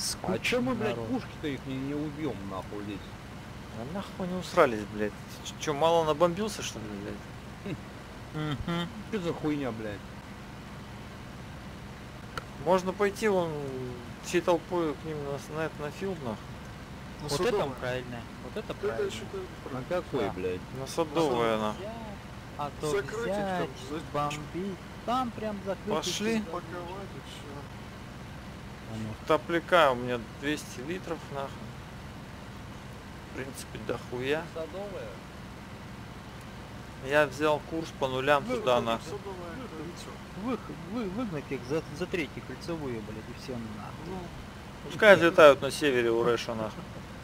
А чё мы, блядь, пушки-то их не убьем, нахуй, здесь? А нахуй не усрались, блядь. Чё, мало набомбился, что ли, блядь? Угу. Что за хуйня, блядь? Можно пойти вон всей толпой к ним на филд, нахуй. На Вот Садовое. это правильно. Вот это Это правильно. еще На какой, Да. блядь? На Садовое, нахуй. Взять, а то Закрыть их взять, там, бомбить. Там прям закрыть. Пошли. паковать и все. Топляка у меня 200 литров, нахуй. В принципе, дохуя. Садовая? Я взял курс по нулям туда, нахуй. Выгнать их за третью кольцевую, блядь, и всем нахуй. Ну, Пускай взлетают на севере у Рэша, нахуй.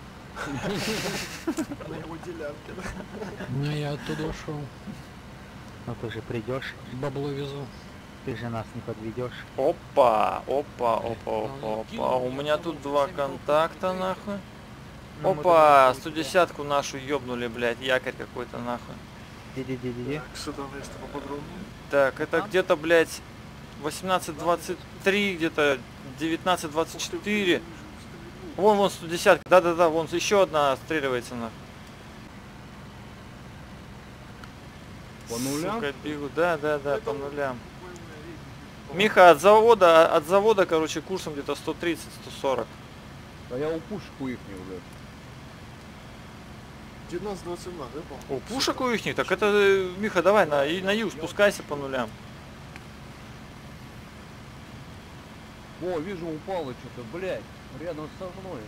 на его делянке, да. Ну я оттуда ушел. Ну ты же придешь, Бабло везу. ты же нас не подведешь. Опа, опа, опа, опа, опа. У меня тут два контакта, нахуй. Ну, мы Опа, тогда 110-ку нашу ёбнули, блядь, якорь какой-то, нахуй. Ди-ди-ди-ди-ди. Так, сюда место поподробнее. Так, это где-то, блядь, 18.23, где-то 19.24. Вон 110, да-да-да, вон еще одна отстреливается, нахуй. По нулям? Сука, бегу, да, по нулям. Миха, от завода, короче, курсом где-то 130-140. Да я у пушку их не уже. 19-27, да, по-моему? О, пушек у ихних, так это, Миха, давай на юг спускайся по нулям. О, вижу, упало что-то, блядь, рядом со мной.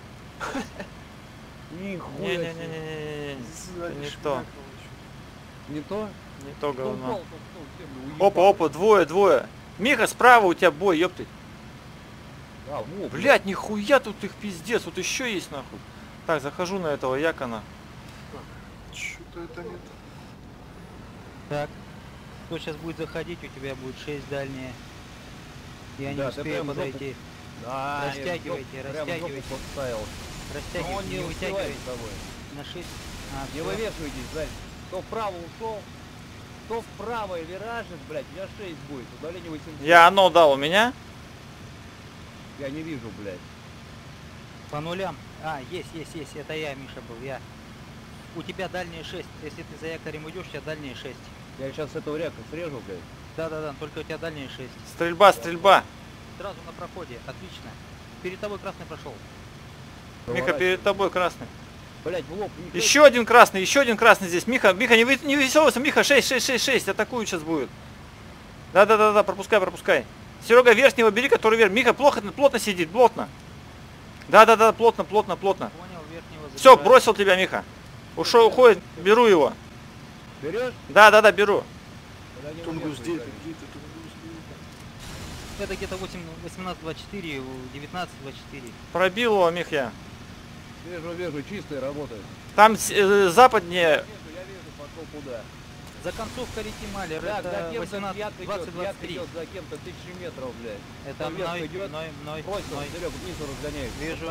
Ну. Нихуя себе. Не-не-не-не-не, Сзади не шмякнул то. Не то? не то Кто говно. упал, тот кто в землю уебал. Опа, двое. Миха, справа у тебя бой, ёпты. А, во, Блять, нихуя тут их пиздец, вот еще есть нахуй. Так, захожу на этого якона. Что-то это не то. Так, кто сейчас будет заходить, у тебя будет 6 дальние. Я не Да, ты успею прям подойти. Да, Растягивайте, я прям растягивайте. жопу подставил. Но он Растягивайте, не не успевает вытягивайте. с тобой. На 6. Не вывешивайтесь, Зай. Кто вправо ушел, кто вправо и виражит, блядь, у меня 6 будет. Удаление 800. Я оно дал у меня. Я не вижу, блядь. По нулям. А, есть. Это я, Миша, был. Я. У тебя дальние 6. Если ты за якорем идешь, у тебя дальние 6. Я сейчас с этого ряка срежу, блядь. Да, только у тебя дальние 6. Стрельба. Сразу на проходе. Отлично. Перед тобой красный прошел. Миха, перед тобой красный. Блядь, в лоб. не Еще один красный здесь. Миха, не веселился, Миха, 6, атакуют сейчас будет. Да, пропускай. Серега, верхнего бери, который вверх. Миха, плотно сидит, плотно. Да, плотно. Понял, верхнего забираю. Все, бросил тебя, Миха. Уходит, беру его. берешь? Да, беру. Тогда не Тунгус вывешивай, 9, блядь. где ты Тунгус 9? Это где-то 18-24, 19-24. Пробил его, Миха. Вижу, чистые работают. Там западнее. Я вижу, пошел куда. За концовкой реки Малер, Так, за это кем-то як 20-23. идет, за кем-то 1000 метров, блядь. Это Там ветка мной. Бросил, Серега, вниз разгоняет. Вижу.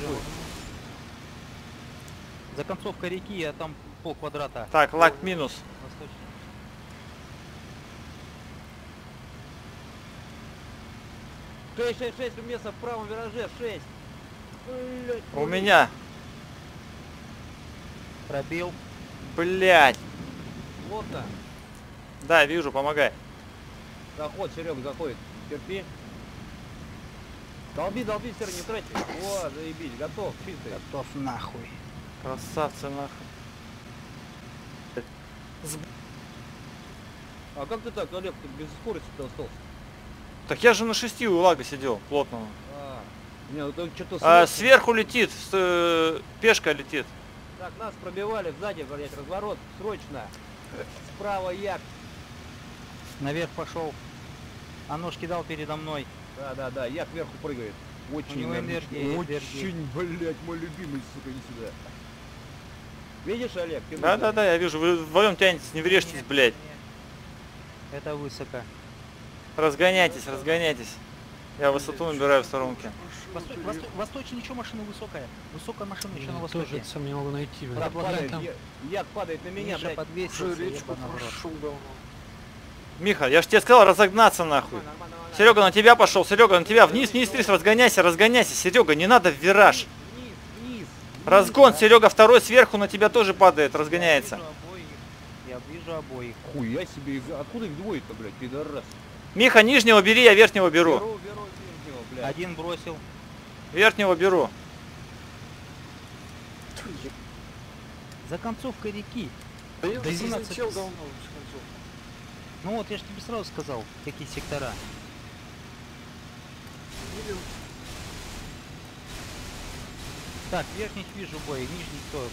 За концовкой реки, я там пол квадрата. Так, лак минус. Восточный. Шесть место в правом вираже, 6. Блядь, У меня. Пробил. Блять. плотно. Да, вижу, помогай. Заход, Серега, заходит. Терпи. Долби, Серега, не трати. О, заебись, готов, чистый. Готов нахуй. Красавцы, нахуй. А как ты так, Олег, ты без скорости-то остался? Так я же на 6 у лага сидел, плотного. Не, это что-то Сверху летит, пешка летит. Так, нас пробивали сзади, блядь, разворот, срочно. Справа як. Наверх пошел. А нож кидал передо мной. Да, як вверху прыгает. Очень, него энергия, очень, блядь, мой любимый, сука, не сюда. Видишь, Олег? Ты Да, я вижу, вы вдвоем тянетесь, не врежьтесь, Нет, блядь. нет. Это высоко. Разгоняйтесь. Я высоту набираю в сторонке. Восточнее ничего, машина высокая. Высокая машина еще на Я востоке. тоже сам не могу найти. Брат, блядь. падает, Там як падает на меня, Миша блядь. подвесился, Уже я речку наоборот. прошел давно. Миха, я ж тебе сказал разогнаться нахуй. Нормально. Серега на тебя пошел, Серега на тебя. Вниз, вниз, вниз, разгоняйся, разгоняйся. Серега, не надо в вираж. Вниз. Разгон, Серега, второй сверху на тебя тоже падает, разгоняется. Я вижу обоих. Хуя себе, откуда их двое-то, блядь, пидорас? Миха, нижнего бери, я верхнего беру. Беру нижнего, блядь. Один бросил. Верхнего беру. За концовкой реки. Да я Да уже 12 залетел давно с концов. Ну вот, я же тебе сразу сказал, какие сектора. Видел? Так, верхних вижу бой, нижний кто?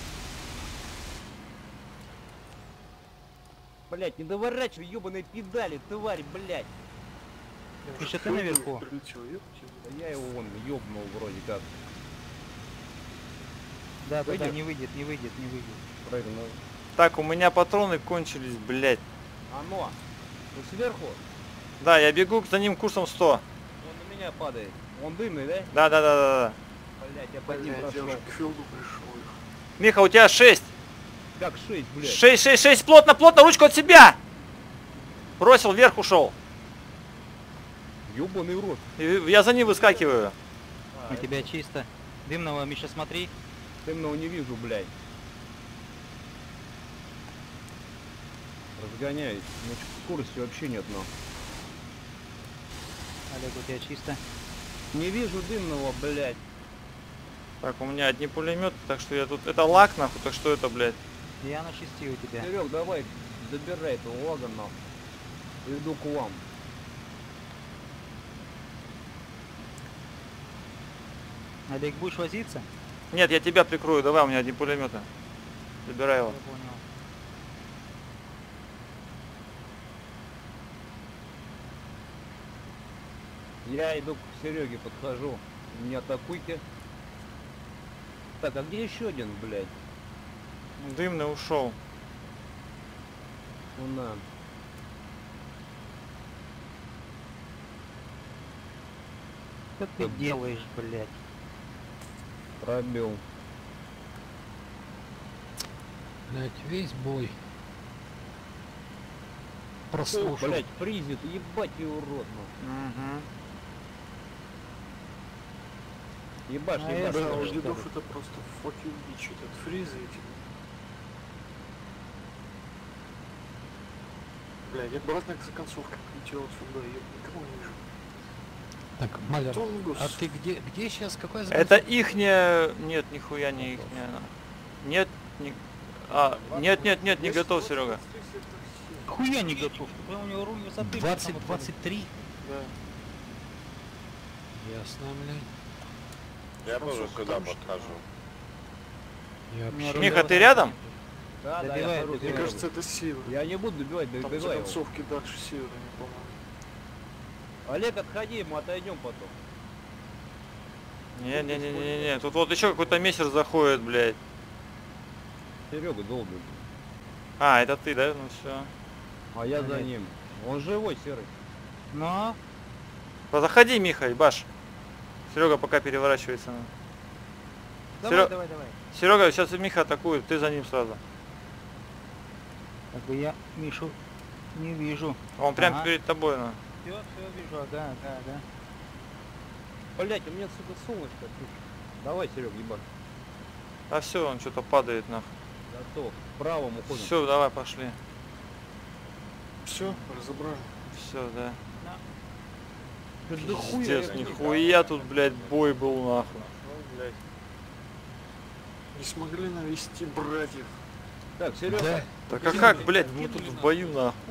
Блядь, не доворачивай, ебаные педали, тварь, блядь. Я Миша, уже ты наверху? прилетел, ёпти. Да я его вон ёбнул вроде как. Да, Выйдет? не выйдет, не выйдет, не выйдет. Прыгнул. Так, у меня патроны кончились, блядь. Оно. Ты сверху? Да, я бегу за ним курсом 100. Он на меня падает. Он дымный, да? Да. Блядь, я под ним Блядь, я прошел. уже к филду пришел. Миха, у тебя 6. Как 6, блядь. 6, плотно, плотно, ручку от себя. Бросил, вверх ушел. Ёбаный в рот. И я за ним выскакиваю. У тебя чисто. Дымного, Миша, смотри. Дымного не вижу, блядь. Разгоняюсь. Значит, скорости вообще нет, но. Олег, у тебя чисто. Не вижу дымного, блядь. Так, у меня одни пулеметы, так что я тут... Это лак, нахуй, так что это, блядь? Я на 6 у тебя. Серег, давай, забирай этого лагана. нахуй. Иду к вам. Олег, будешь возиться? Нет, я тебя прикрою, давай, у меня одни пулеметы. Забирай его. Я понял. Я иду к Сереге, подхожу. Не атакуйте. Так, а где еще один, блядь? Дымный ушел. Ну на. Что ты делаешь, блядь? Пробил. Блять, весь бой. О, Прослушал. блядь, призит, ебать его рот, ну. Угу. Ебашь, А ебашь. это Да, у короче, дедов скажут. это просто fucking bitch, этот фризы эти. Бля, я обратно за концовкой прилетел отсюда, я никого не вижу. Так, Малер, Тонгус. а ты где сейчас? Какой Это ихняя... Нет, нихуя не ихняя. Нет, не... нет, не готов, Серега. Хуя не готов. У него руль высоты. 20-23? Да. Ясно, блядь. Я тоже сюда подхожу. Я Меня вообще... руль Миха, ты высоты. рядом? Да, да, Добивай, я хожу, Мне добивай. Серега. кажется, это север. Я не буду добивать, Там за добивай его. концовки дальше севера, по-моему. Олег, отходи, мы отойдем потом. Не. Тут вот еще какой-то мессер заходит, блядь. Серега долбит. А, это ты, да? Ну все. А я за Блядь. ним. Он живой, серый. Но Заходи, Миха, ебаш. Серега пока переворачивается. давай, Серё- давай. Серега, сейчас Миха атакует, ты за ним сразу. Как бы я Мишу не вижу. Он прям Ага. перед тобой, ну. Все вижу, ага. Блять, у меня, сука, солнышко пишет. Давай, Серег, ебаш. А все, он что-то падает, нахуй. Готов. К правому уходим. Все, давай, пошли. Все, разобрали. Все, да. Да хуя Пиздец, я нихуя тут, блядь, бой был, нахуй. Не смогли навести братьев. Так, Серега. Да, Так а как, блядь, мы тут в бою, нахуй.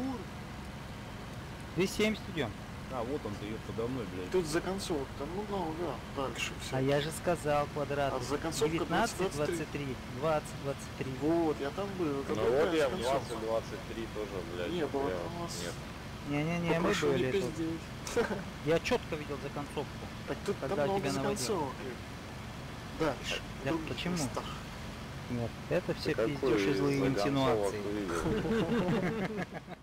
270 идем. А, вот он, ты ее подо мной, блядь. Тут за концовок, там много, дальше все. А я же сказал квадрат. А за концовка 19, 20, 23. 20, 23. Вот, я там был. Это Ну другая вот я в концовка. 20-23 тоже, блядь. Не было я- у нас. Нет. Не-не-не, мы Попрошу не были тут. пиздеть. Я четко видел за концовку. Так тут Когда там много тебя за наводил. концовок. Дальше. Да в других почему? местах. Нет, это все Ты какой пиздешь и злые загонцовок инсинуации. увидел?